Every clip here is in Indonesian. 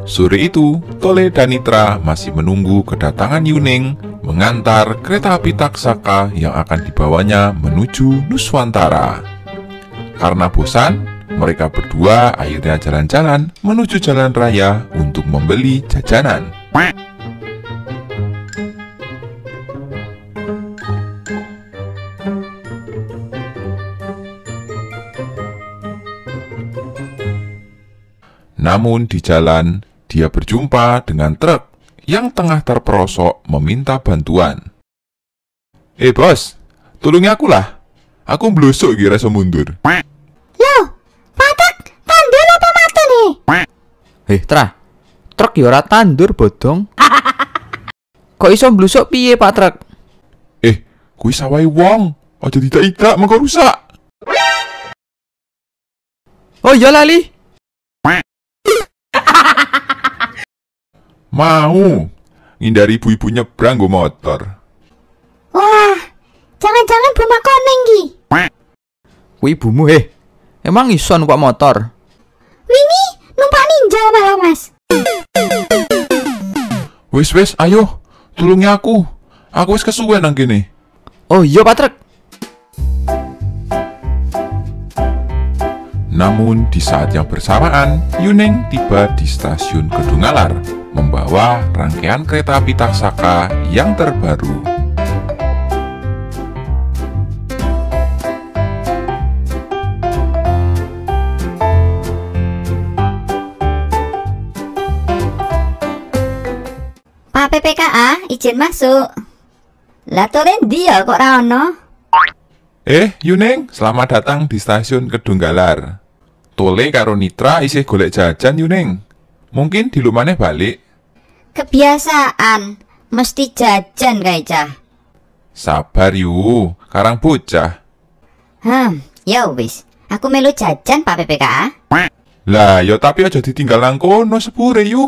Sore itu, Tole dan Nitra masih menunggu kedatangan Yuning mengantar kereta api Taksaka yang akan dibawanya menuju Nuswantara. Karena bosan, mereka berdua akhirnya jalan-jalan menuju jalan raya untuk membeli jajanan. Namun di jalan, dia berjumpa dengan truk yang tengah terperosok meminta bantuan. Bos, tolongi aku lah. Aku blosok kira iso mundur. Loh, Patek, tandur apa mata nih? Tra, truk ya ora tandur bodong. Kok iso blusuk piye Pak Truk? Kuwi sawai wong. Aja tidak-tidak mengko rusak. Oh iya lali. Mau ngindari ibu-ibu nyebrang go motor. Wah, jangan-jangan Buma Koneng ki. Kuwi ibumu emang iso numpak motor? Wingi numpak ninja malah Mas. Wis, ayo, tulungi aku. Aku wis kesuwen nang kene. Oh iya Pak Truk. Namun di saat yang bersamaan, Yuning tiba di stasiun Kedungalar, membawa rangkaian kereta api Taksaka yang terbaru. Pak PPKA, izin masuk. Lah Tole ndi ya kok ra ono? Yuning, selamat datang di stasiun Kedunggalar. Tole karo Nitra isih golek jajan Yuning. Mungkin di lumane balik. Kebiasaan, mesti jajan kae cah. Sabar yu, karang bocah. Ya wis. Aku melu jajan Pak PPKA. Lah, ya tapi aja ditinggal nang kono sepure yu.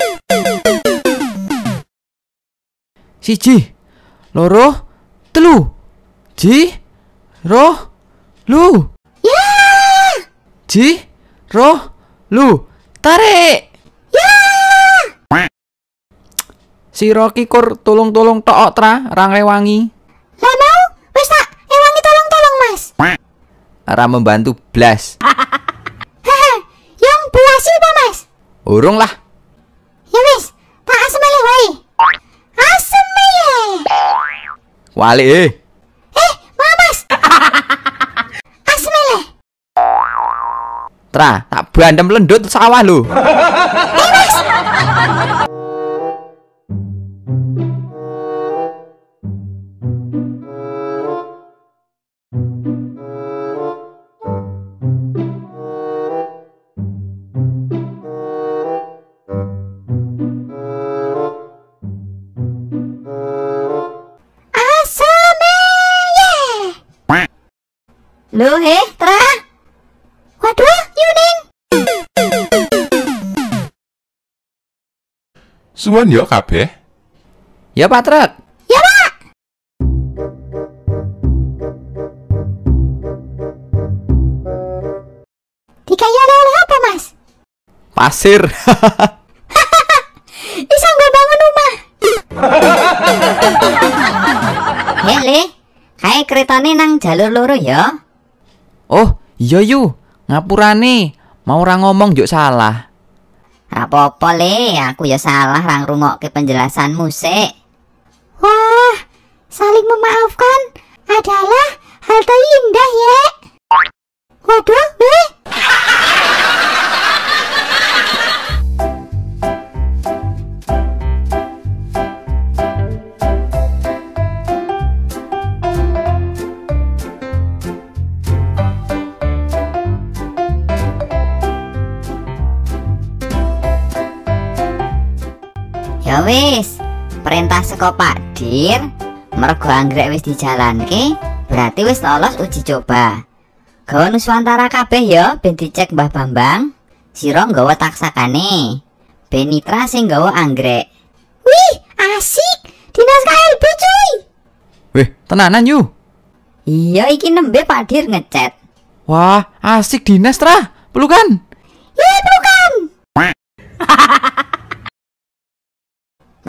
Siji, loro, telu. Ji, roh, lu. Ya! Ji, roh, lu. Tarik. Ya! Sira ki kur tulung-tulung tok Tra, ra ngrewangi. Lah mau, wis tak ewangi tolong-tolong Mas. Ra membantu blas. Hehe, yang belasi apa Mas? Urung lah. Ya wis, tak asemele wae. Asemele. Wali Mas. Asemele. Tra, tak bandem lendut sawah lho. Loh Tra. Waduh, Yuning. Suwun yo kabeh. Ya Pak Truk. Ya Pak. Dikaya oleh apa Mas? Pasir. Bisa nggak bangun rumah? Hele, kayak keretane nang jalur loro ya. Oh, iya yu. Ngapurane, mau ora ngomong juk salah. Apa-apa le, aku ya salah ra ngrungokke penjelasanmu sik. Wah, saling memaafkan adalah hal terindah ya. Waduh, ya wis, perintah saka Pak Dir, mergo anggrek wis dijalanke, berarti wis lolos uji coba. Gawa Nuswantara kabeh ya, ben dicek Mbah Bambang. Sira nggawa taksakane, ben Nitra sing nggawa anggrek. Wih, asik, dinas KLB cuy. Weh, tenanan yu. Iya, iki nembe Pak Dir ngechat. Wah, asik dinas Tra. Pelukan. Ya pelukan.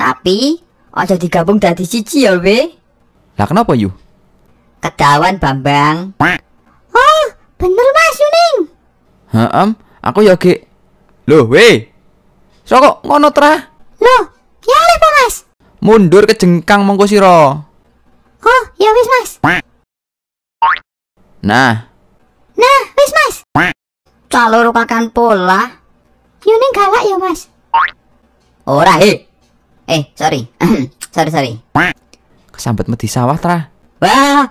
Tapi aja digabung dadi siji ya, we. Lah kenapa yu? Kedawan Bambang. Oh, bener Mas Yuning. Aku ya ge. Loh, we. Sok ngono tra? Loh, ya oleh po Mas. Mundur ke jengkang mongko sira. Oh, ya wis Mas. Nah, Wis Mas. Calur pakan pola. Yuning galak ya Mas. Ora, sorry. sorry. kesambet medi sawah tra. Wah,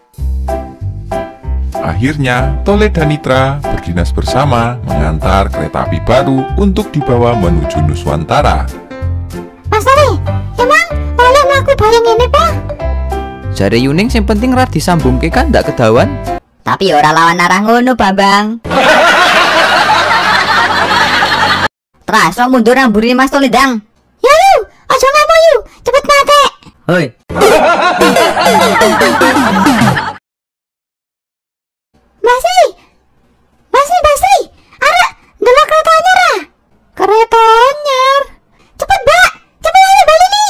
Akhirnya, Tole dan Nitra berdinas bersama mengantar kereta api baru untuk dibawa menuju Nuswantara. Mas Tole, emang oleh mlaku bareng ngene po? Jare Yuning sing penting ra disambungke kan ndak kedawan. Tapi ora lawan arah ngono, Bambang. Terus mundur nang mburi Mas Tole Dang. Ya yu, aja ngamu yu, cepet mate. Hoi. Masih. Arek, ndelok kereta anyar ah. Kereta anyar. Cepet, Mbak. Cepet ayo bali nih.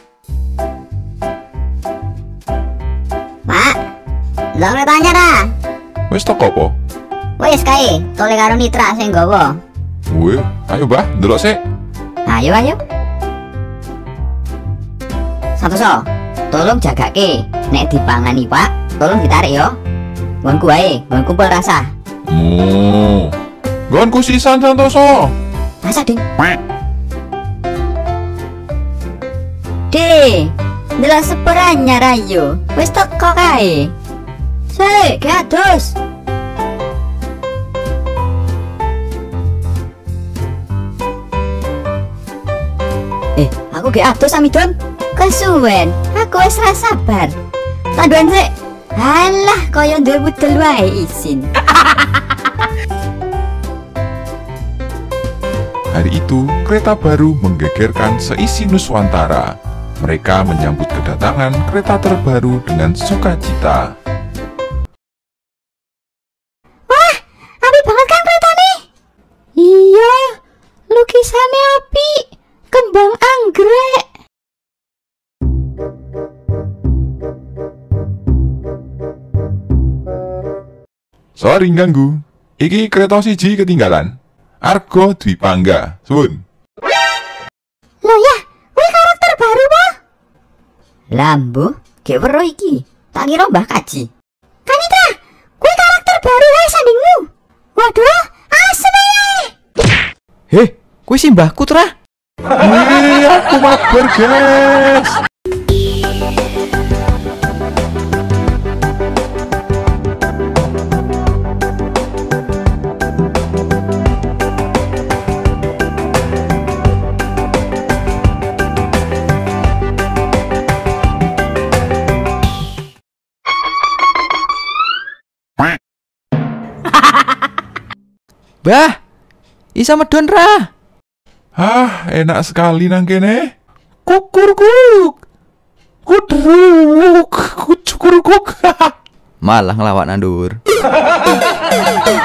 Pak, ndelok kereta anyar ah. Wis teko apa? Wis kae, Tole karo Nitra sing nggawa. Weh, ayo Mbah, ndelok sik. Ayo. Santoso, tolong jagake. Nek dipangani Pak, tolong ditarik yo. Nggonku wae, nggon kumpul rasa. Nggonku sisan Santoso. Rasa, Ding. Dek, ndelok seperannya rayo. Wis teko kae. Sik, ge adus. Aku ge adus Amidon. Kesuwen, aku wis ra sabar. Tanduan sik. Halah, kaya ndur budel wae isin. Hari itu, kereta baru menggegerkan seisi Nuswantara. Mereka menyambut kedatangan kereta terbaru dengan sukacita. Wah, api banget kan kereta nih? Iya, lukisannya api, kembang anggrek. Sorry ganggu, iki kereta siji ketinggalan. Argo Dwi Pangga, suwun. Loh ya, kuwi karakter baru po? Lambu, gek weruh iki. Tak kira Mbah Kaji. Kanitra, kuwi karakter baru wae sandingmu. Waduh, asem ae. Heh, kuwi si mbahku tra. Wih, aku mabar guys. Bah, isa medon ra. Enak sekali nang kene. Kukurkuk. Kudruk. Kucukurkuk. Malah ngelawak nandur.